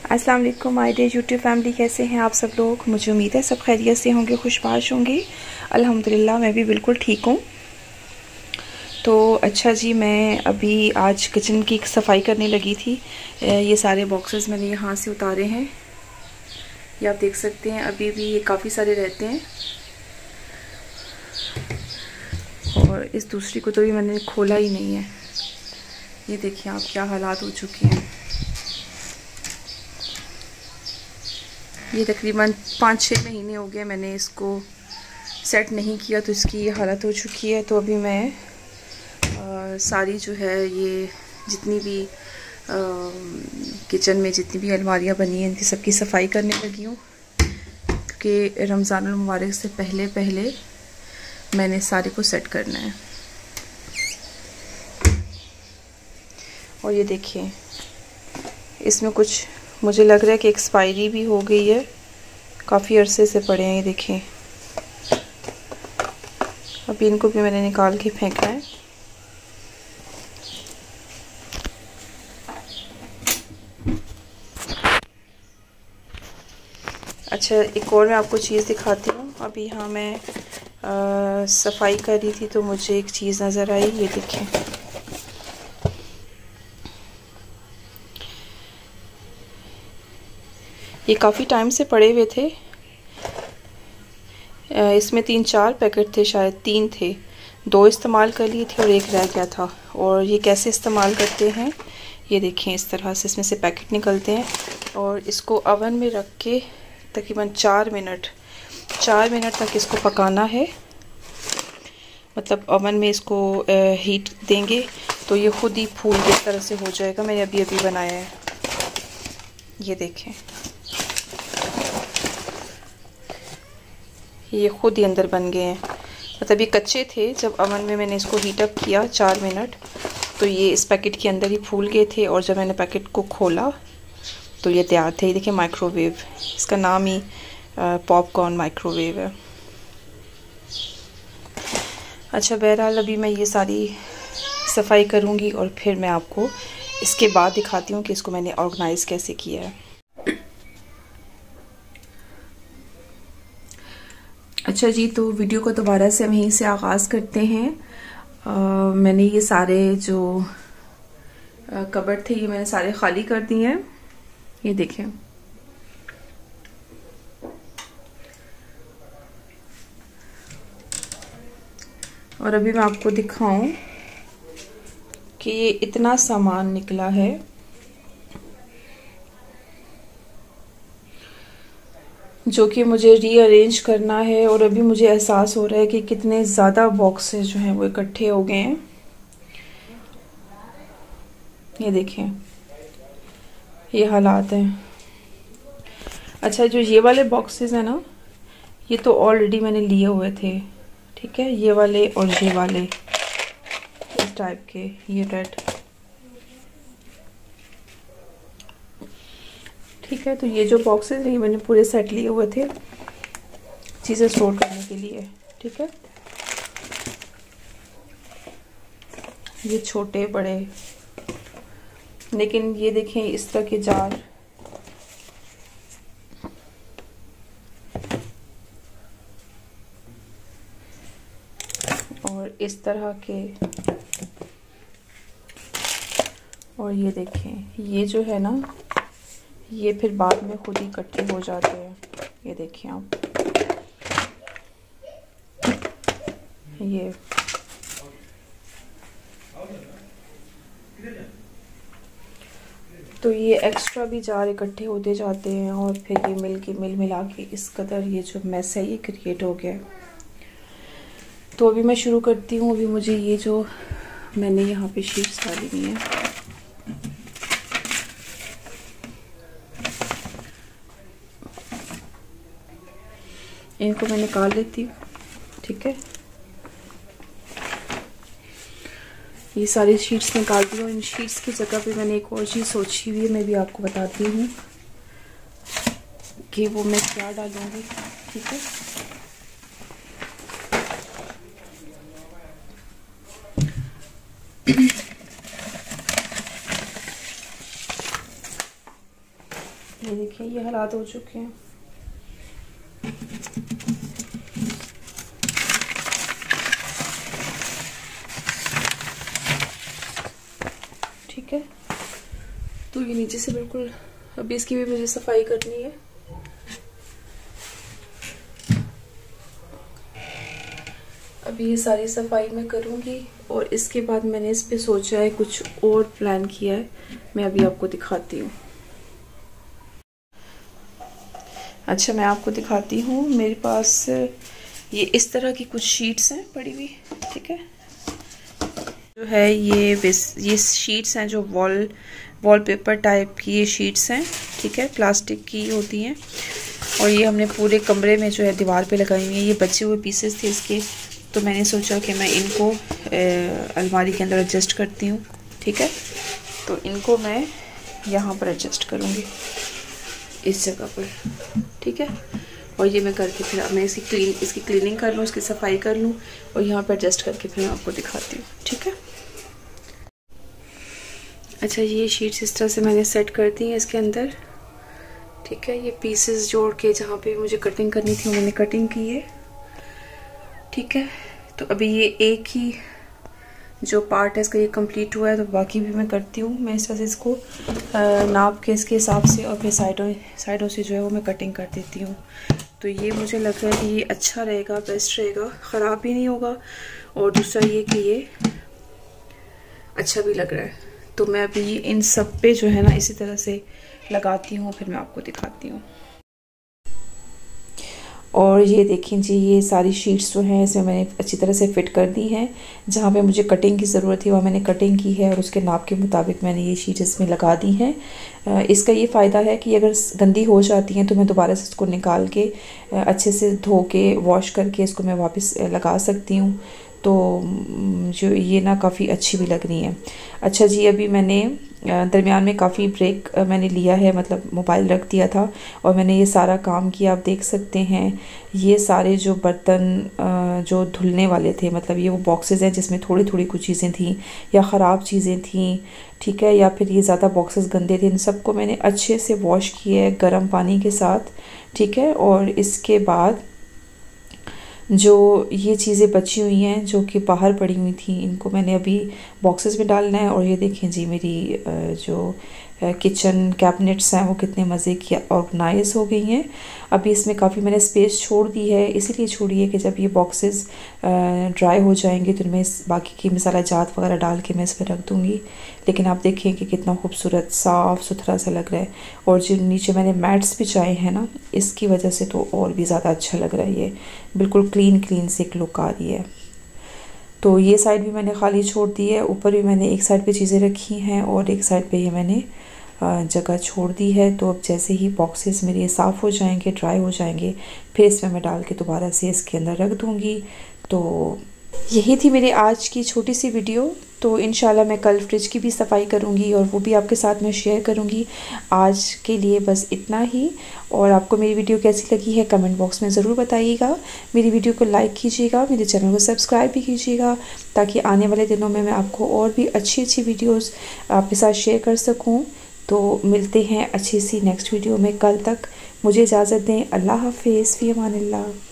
अस्सलाम वालेकुम my dear YouTube family, कैसे हैं आप सब लोग। मुझे उम्मीद है सब खैरियत से होंगे, खुशबाश होंगे। अल्हम्दुलिल्लाह मैं भी बिल्कुल ठीक हूँ। तो अच्छा जी, मैं अभी आज किचन की सफाई करने लगी थी। ये सारे बॉक्सेस मैंने यहाँ से उतारे हैं, ये आप देख सकते हैं। अभी भी ये काफ़ी सारे रहते हैं और इस दूसरी को तो भी मैंने खोला ही नहीं है। ये देखिए आप क्या हालात हो चुके हैं। ये तकरीबन 5-6 महीने हो गए मैंने इसको सेट नहीं किया, तो इसकी ये हालत हो चुकी है। तो अभी मैं सारी जो है ये जितनी भी किचन में जितनी भी अलमारियाँ बनी हैं इनकी सबकी सफाई करने लगी हूँ, क्योंकि रमज़ानुल मुबारक से पहले पहले मैंने सारे को सेट करना है। और ये देखिए, इसमें कुछ मुझे लग रहा है कि एक्सपायरी भी हो गई है, काफ़ी अरसे से पड़े हैं। ये देखिए, अभी इनको भी मैंने निकाल के फेंका है। अच्छा, एक और मैं आपको चीज़ दिखाती हूँ। अभी यहाँ मैं सफाई कर रही थी तो मुझे एक चीज़ नज़र आई। ये देखिए, ये काफ़ी टाइम से पड़े हुए थे। इसमें 3-4 पैकेट थे, शायद 3 थे। 2 इस्तेमाल कर लिए थे और 1 रह गया था। और ये कैसे इस्तेमाल करते हैं ये देखें, इस तरह से इसमें से पैकेट निकलते हैं और इसको ओवन में रख के तकरीबन 4 मिनट तक इसको पकाना है। मतलब ओवन में इसको हीट देंगे तो ये खुद ही फूल के इस तरह से हो जाएगा। मैंने अभी अभी बनाया है, ये देखें, ये खुद ही अंदर बन गए हैं। मतलब ये कच्चे थे, जब ओवन में मैंने इसको हीट अप किया 4 मिनट तो ये इस पैकेट के अंदर ही फूल गए थे। और जब मैंने पैकेट को खोला तो ये तैयार थे। ये देखिए, माइक्रोवेव, इसका नाम ही पॉपकॉर्न माइक्रोवेव है। अच्छा, बहरहाल अभी मैं ये सारी सफाई करूँगी और फिर मैं आपको इसके बाद दिखाती हूँ कि इसको मैंने ऑर्गेनाइज़ कैसे किया है। अच्छा जी, तो वीडियो को दोबारा से हम यहीं से आगाज़ करते हैं। मैंने ये सारे जो कबर्ड थे ये मैंने सारे खाली कर दिए हैं। ये देखें, और अभी मैं आपको दिखाऊं कि ये इतना सामान निकला है। जो कि मुझे रीअरेंज करना है। और अभी मुझे एहसास हो रहा है कि कितने ज़्यादा बॉक्सेस जो हैं वो इकट्ठे हो गए हैं। ये देखें, ये हालात हैं। अच्छा, जो ये वाले बॉक्सेस हैं ना, ये तो ऑलरेडी मैंने लिए हुए थे, ठीक है। ये वाले और ये वाले इस टाइप के, ये रेड, ठीक है। तो ये जो बॉक्सेस हैं ये मैंने पूरे सेट लिए हुए थे चीज़ें स्टोर करने के लिए, ठीक है। ये छोटे बड़े, लेकिन ये देखें इस तरह के जार, और इस तरह के, और ये देखें, ये जो है ना ये फिर बाद में खुद ही इकट्ठे हो जाते हैं। ये देखिए आप, ये तो ये एक्स्ट्रा भी जार इकट्ठे होते जाते हैं और फिर ये मिल मिला के इस कदर ये जो मैस है ये क्रिएट हो गया। तो अभी मैं शुरू करती हूँ। अभी मुझे ये जो मैंने यहाँ पे शीट्स डाली हुई हैं, इनको मैं निकाल लेती हूँ, ठीक है। ये सारी शीट्स निकाल दी हूँ। इन शीट्स की जगह पे मैंने एक और चीज़ सोची हुई है, मैं भी आपको बताती हूँ कि वो मैं क्या डालूँगी, ठीक है। ये देखिए ये हालात हो चुके हैं। ठीक है, तो ये नीचे से बिल्कुल, अभी इसकी भी मुझे सफाई करनी है। अभी ये सारी सफाई मैं करूँगी और इसके बाद मैंने इस पे सोचा है, कुछ और प्लान किया है, मैं अभी आपको दिखाती हूँ। अच्छा, मैं आपको दिखाती हूँ, मेरे पास ये इस तरह की कुछ शीट्स हैं पड़ी हुई। ठीक है, जो है ये शीट्स हैं जो वॉलपेपर टाइप की ये शीट्स हैं। ठीक है, प्लास्टिक की होती हैं और ये हमने पूरे कमरे में जो है दीवार पे लगाई हुई है। ये बचे हुए पीसेस थे इसके, तो मैंने सोचा कि मैं इनको अलमारी के अंदर एडजस्ट करती हूँ। ठीक है, तो इनको मैं यहाँ पर एडजस्ट करूँगी इस जगह पर। ठीक है, और ये मैं करके फिर मैं इसकी क्लीनिंग कर लूँ, इसकी सफाई कर लूँ और यहाँ पर एडजस्ट करके फिर मैं आपको दिखाती हूँ। ठीक है, अच्छा ये शीट्स इस तरह से मैंने सेट कर दी है इसके अंदर। ठीक है, ये पीसेस जोड़ के जहाँ पे मुझे कटिंग करनी थी मैंने कटिंग की है। ठीक है, तो अभी ये एक ही जो पार्ट है इसका ये कंप्लीट हुआ है, तो बाकी भी मैं करती हूँ। मैं इस तरह से इसको नाप के इसके हिसाब से और फिर साइडों से जो है वो मैं कटिंग कर देती हूँ। तो ये मुझे लग रहा है कि ये अच्छा रहेगा, बेस्ट रहेगा, ख़राब भी नहीं होगा और दूसरा ये कि ये अच्छा भी लग रहा है। तो मैं अभी इन सब पे जो है ना इसी तरह से लगाती हूँ, फिर मैं आपको दिखाती हूँ। और ये देखें जी, ये सारी शीट्स जो हैं इसमें मैंने अच्छी तरह से फिट कर दी हैं। जहाँ पे मुझे कटिंग की ज़रूरत थी वहाँ मैंने कटिंग की है और उसके नाप के मुताबिक मैंने ये शीट इसमें लगा दी हैं। इसका ये फ़ायदा है कि अगर गंदी हो जाती हैं तो मैं दोबारा से इसको निकाल के अच्छे से धो के वॉश करके इसको मैं वापस लगा सकती हूँ। तो जो ये ना काफ़ी अच्छी भी लग रही है। अच्छा जी, अभी मैंने दरमियान में काफ़ी ब्रेक मैंने लिया है, मतलब मोबाइल रख दिया था और मैंने ये सारा काम किया। आप देख सकते हैं ये सारे जो बर्तन जो धुलने वाले थे, मतलब ये वो बॉक्सेस हैं जिसमें थोड़ी थोड़ी कुछ चीज़ें थी या ख़राब चीज़ें थी। ठीक है, या फिर ये ज़्यादा बॉक्सेस गंदे थे, इन सबको मैंने अच्छे से वॉश किया है गर्म पानी के साथ। ठीक है, और इसके बाद जो ये चीज़ें बची हुई हैं जो कि बाहर पड़ी हुई थी, इनको मैंने अभी बॉक्सेस में डालना है। और ये देखें जी, मेरी जो किचन कैबिनेट्स हैं वो कितने मज़े की ऑर्गेनाइज हो गई हैं। अभी इसमें काफ़ी मैंने स्पेस छोड़ दी है, इसीलिए छोड़ी है कि जब ये बॉक्सेस ड्राई हो जाएंगे तो मैं इस बाकी की मसाला जात वगैरह डाल के मैं इस पर रख दूँगी। लेकिन आप देखें कि कितना खूबसूरत साफ़ सुथरा सा लग रहा है। और जो नीचे मैंने मैट्स बिछाए हैं ना, इसकी वजह से तो और भी ज़्यादा अच्छा लग रहा है। ये बिल्कुल क्लीन से एक लुक आ रही है। तो ये साइड भी मैंने खाली छोड़ दी है, ऊपर भी मैंने एक साइड पे चीज़ें रखी हैं और एक साइड पे ये मैंने जगह छोड़ दी है। तो अब जैसे ही बॉक्सेस मेरे साफ़ हो जाएंगे, ड्राई हो जाएंगे, फिर इसमें मैं डाल के दोबारा से इसके अंदर रख दूँगी। तो यही थी मेरी आज की छोटी सी वीडियो। तो इंशाल्लाह मैं कल फ्रिज की भी सफाई करूँगी और वो भी आपके साथ में शेयर करूँगी। आज के लिए बस इतना ही। और आपको मेरी वीडियो कैसी लगी है कमेंट बॉक्स में ज़रूर बताइएगा। मेरी वीडियो को लाइक कीजिएगा, मेरे चैनल को सब्सक्राइब भी कीजिएगा, ताकि आने वाले दिनों में मैं आपको और भी अच्छी वीडियोज़ आपके साथ शेयर कर सकूँ। तो मिलते हैं अच्छी सी नेक्स्ट वीडियो में। कल तक मुझे इजाज़त दें। अल्लाह हाफ़िज़, फ़ी अमानिल्लाह।